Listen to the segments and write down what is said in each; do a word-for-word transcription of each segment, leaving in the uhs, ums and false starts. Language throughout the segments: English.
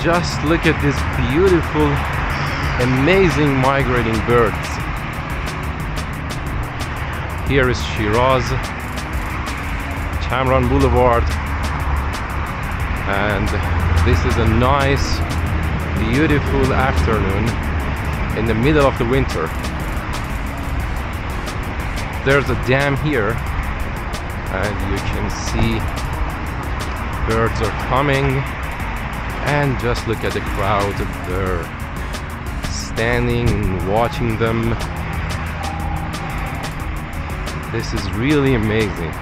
just look at these beautiful, amazing migrating birds. Here is Shiraz, Chamran Boulevard, and this is a nice, beautiful afternoon in the middle of the winter. There's a dam here, and you can see birds are coming, and just look at the crowd. They're standing and watching them. This is really amazing.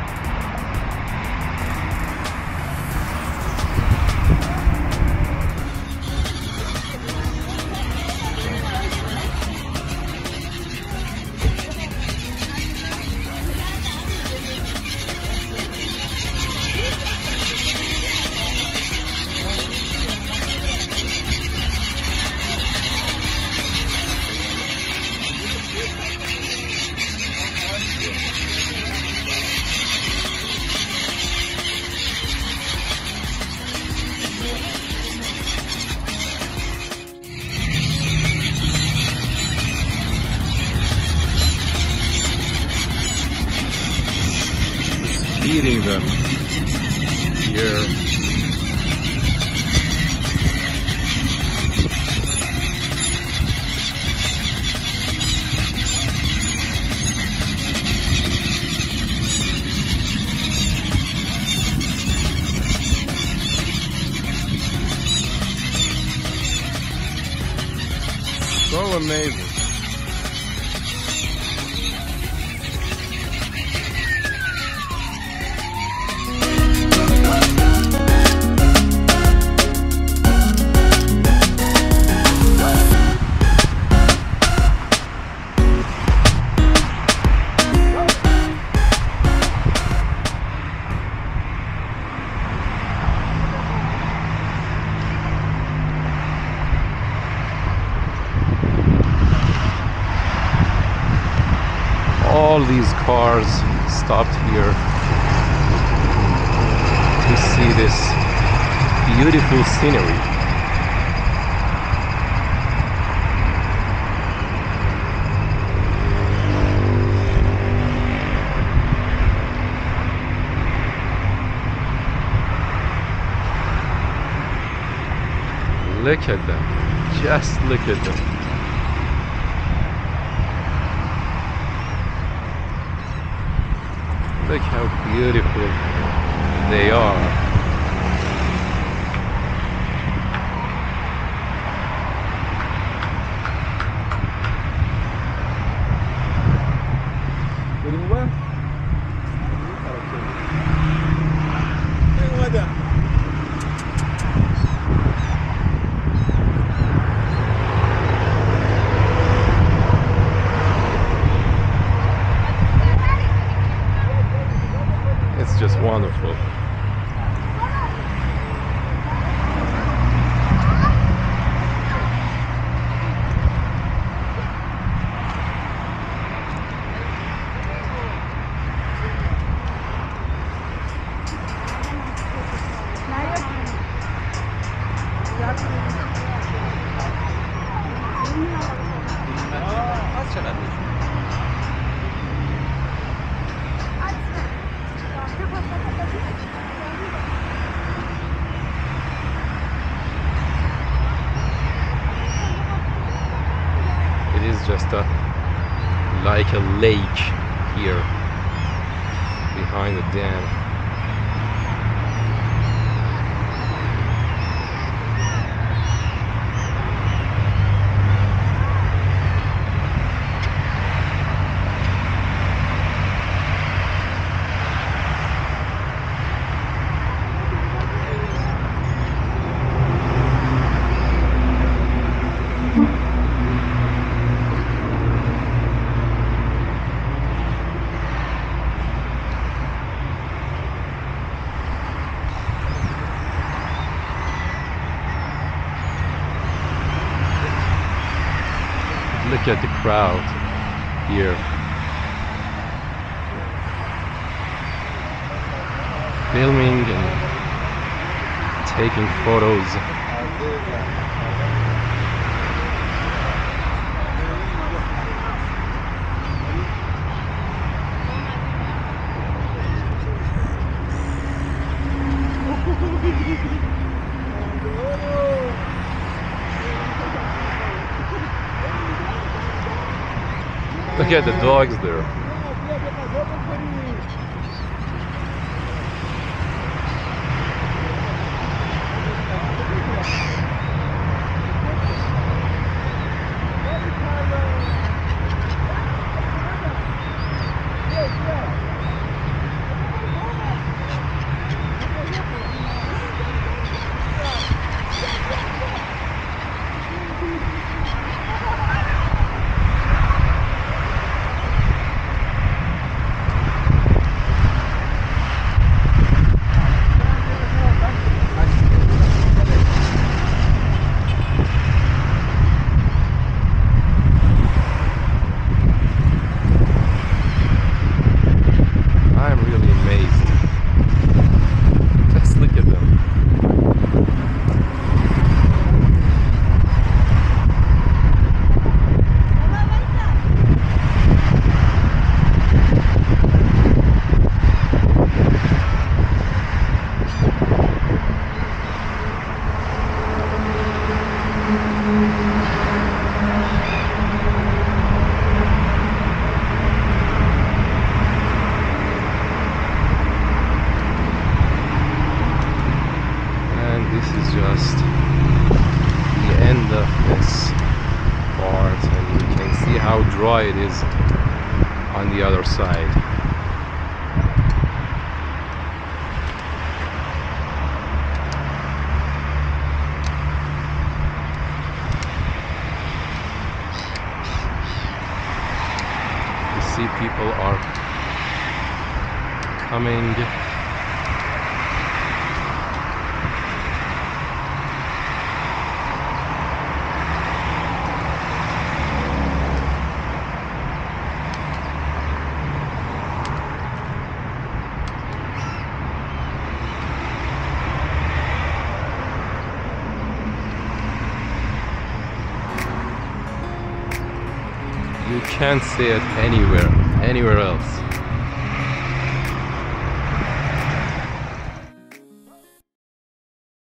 Feeding them here. So amazing. All these cars stopped here to see this beautiful scenery. Look at them, just look at them. Look how beautiful they are. It's just wonderful. It is just a like a lake here behind the dam. Look at the crowd here. Filming and taking photos. Look at the dogs there. Just the end of this part, and you can see how dry it is on the other side. You see people are coming. You can't see it anywhere, anywhere else.